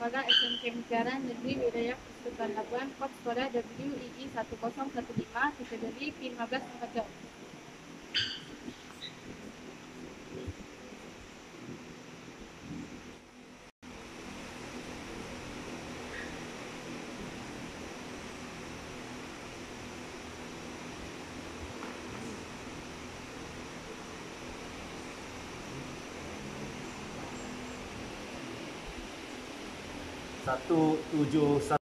Kepala SMK Mutiara Negeri Wilayah Persukan Labuan, kod sekolah WEE 1015, kategori P15 remaja. Satu tujuh